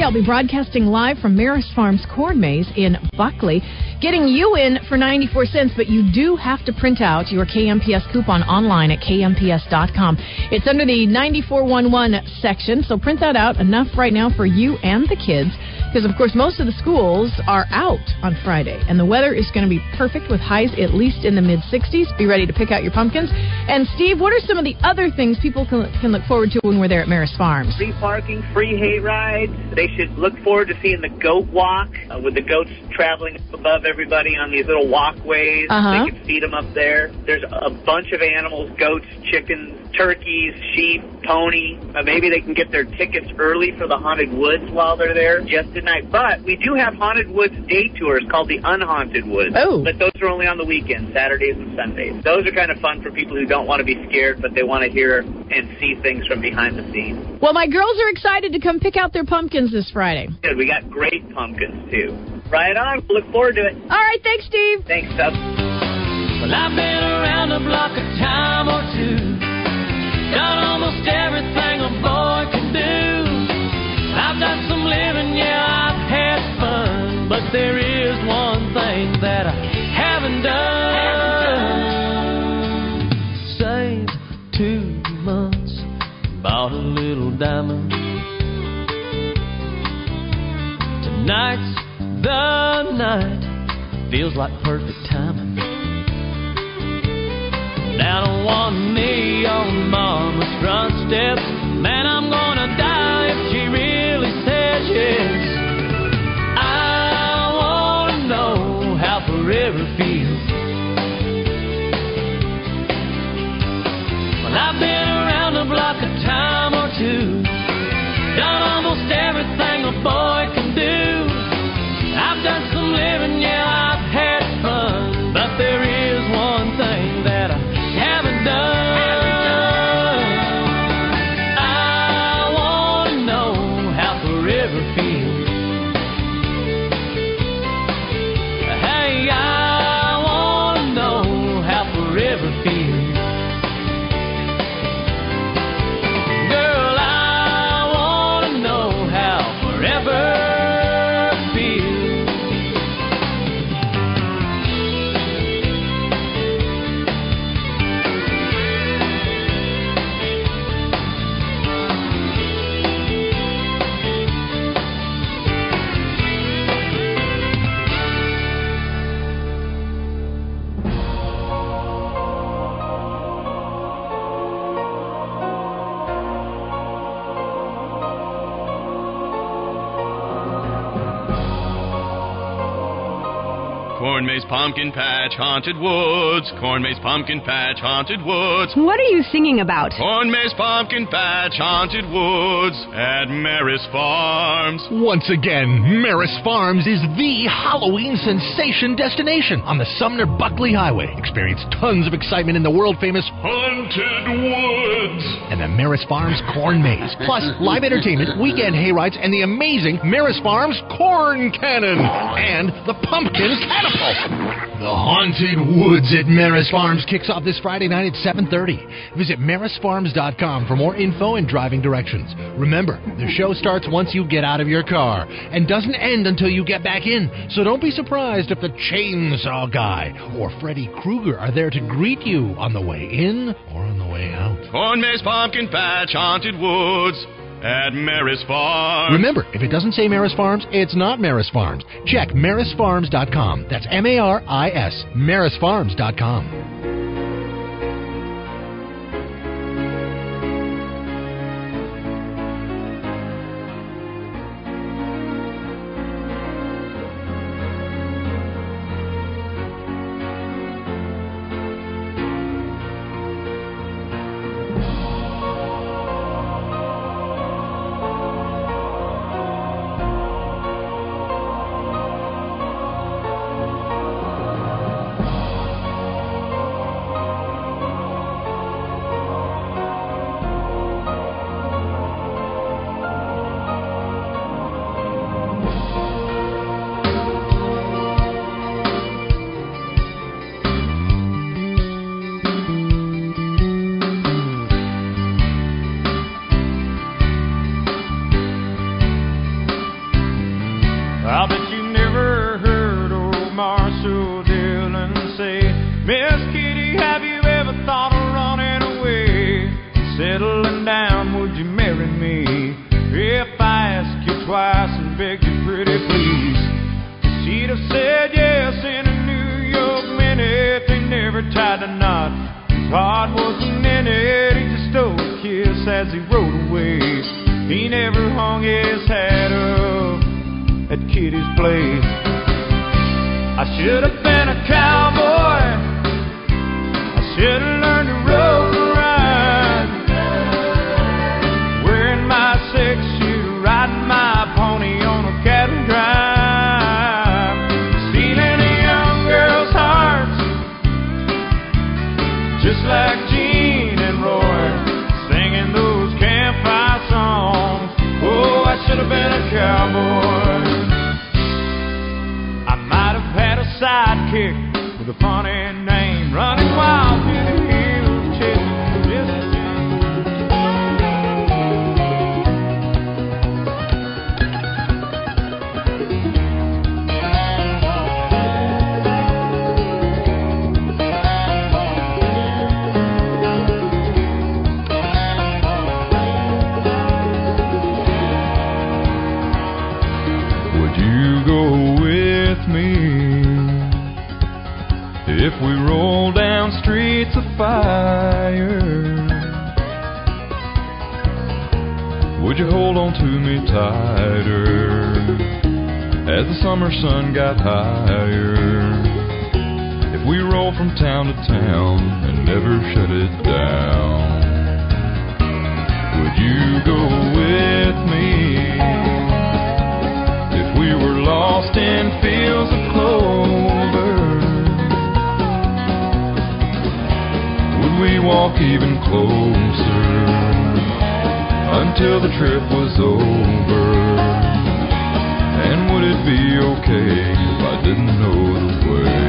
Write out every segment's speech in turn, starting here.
I'll be broadcasting live from Maris Farms Corn Maze in Buckley, getting you in for 94 cents, but you do have to print out your KMPS coupon online at kmps.com. It's under the 9411 section, so print that out, enough right now for you and the kids, because, of course, most of the schools are out on Friday, and the weather is going to be perfect with highs at least in the mid-60s. Be ready to pick out your pumpkins. And, Steve, what are some of the other things people can look forward to when we're there at Maris Farms? Free parking, free hay rides. They should look forward to seeing the goat walk with the goats traveling above everybody on these little walkways. They can feed them up there. There's a bunch of animals, goats, chickens, turkeys, sheep, pony. Maybe they can get their tickets early for the Haunted Woods while they're there just tonight. But we do have Haunted Woods day tours called the Unhaunted Woods. Oh. But those are only on the weekends, Saturdays and Sundays. Those are kind of fun for people who don't want to be scared, but they want to hear and see things from behind the scenes. Well, my girls are excited to come pick out their pumpkins this Friday. Good. We got great pumpkins, too. Right on. Look forward to it. All right. Thanks, Steve. Thanks, Tubbs. Well, I've been around the block a time or two. Done almost everything a boy can do. I've done some living, yeah, I've had fun. But there is one thing that I haven't done. Saved 2 months, bought a little diamond. Tonight's the night, feels like perfect timing. Down on one knee on mama's front steps. Man, I'm gonna die if she really says yes. I wanna know how forever feels. Well, I've been around the block a time or two. Done almost everything a boy can do. I've done some living, yeah, I've had fun. But there is one thing that I haven't done. I want to know how forever feels. Hey, I want to know how forever feels. Girl, I want to know how forever feels. Corn Maze Pumpkin Patch, Haunted Woods. Corn Maze Pumpkin Patch, Haunted Woods. What are you singing about? Corn Maze Pumpkin Patch, Haunted Woods at Maris Farms. Once again, Maris Farms is the Halloween sensation destination on the Sumner-Buckley Highway. Experience tons of excitement in the world-famous Haunted Woods and the Maris Farms Corn Maze. Plus, live entertainment, weekend hayrides, and the amazing Maris Farms Corn Cannon. And the Pumpkin Catapult. The Haunted Woods at Maris Farms kicks off this Friday night at 7:30. Visit marisfarms.com for more info and driving directions. Remember, the show starts once you get out of your car and doesn't end until you get back in. So don't be surprised if the Chainsaw Guy or Freddy Krueger are there to greet you on the way in or on the way out. Corn Maze Pumpkin Patch, Haunted Woods at Maris Farms. Remember, if it doesn't say Maris Farms, it's not Maris Farms. Check marisfarms.com. That's M-A-R-I-S, marisfarms.com. I'll bet you never heard old Marshall Dillon say, Miss Kitty, have you ever thought of running away? Settling down, would you marry me? If I ask you twice and beg you pretty please, she'd have said yes in a New York minute. They never tied a knot, his heart wasn't in it. He just stole a kiss as he rode away. He never hung his hat up at Kitty's place. I should have been a cowboy, I should have learned to rope and ride, wearing my six-shooter, riding my pony on a cattle drive, stealing a young girl's hearts, just like Gene and Roy, singing those campfire songs. Oh, I should have been a cowboy. I might have had a sidekick with a funny name, running wild through the hills, chasing Jesse if we roll down streets of fire? Would you hold on to me tighter as the summer sun got higher? If we roll from town to town and never shut it down, would you go with me? If we were lost in fields of clover, we walk even closer until the trip was over? And would it be okay if I didn't know the way?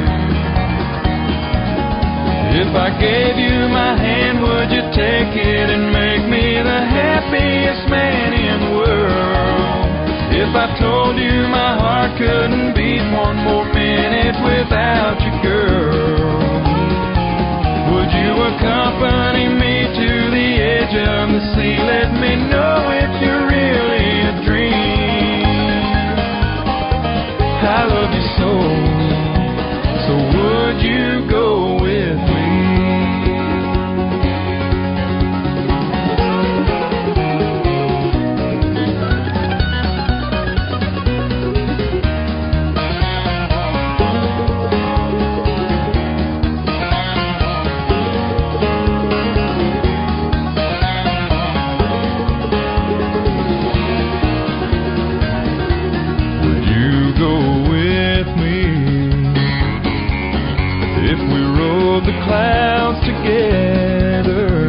If I gave you my hand, would you take it and make me the happiest man in the world? If I told you my heart couldn't beat one more minute without you, girl, would you accompany me to the edge of the sea? Let me know if you're really a dream. I love you so would you go with me? Clouds together,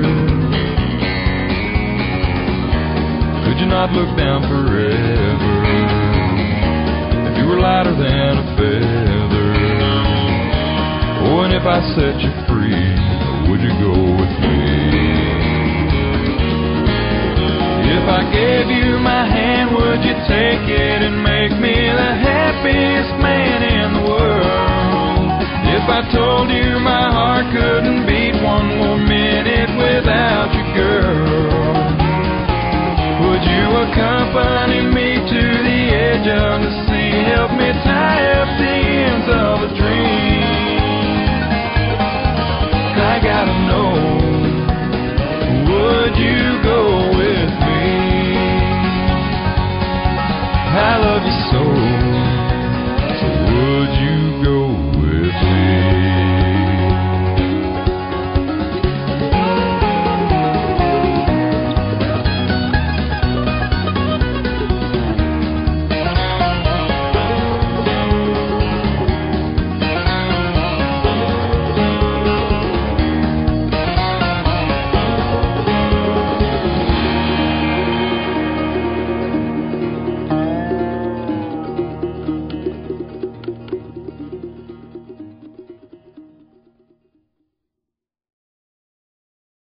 could you not look down forever? If you were lighter than a feather, oh, and if I set you free, would you go with me? If I gave you my hand, would you take it and make me the happiest man in the world? If I told you my heart couldn't beat one more minute without you, girl, would you accompany me to the edge of the sea? Help me tie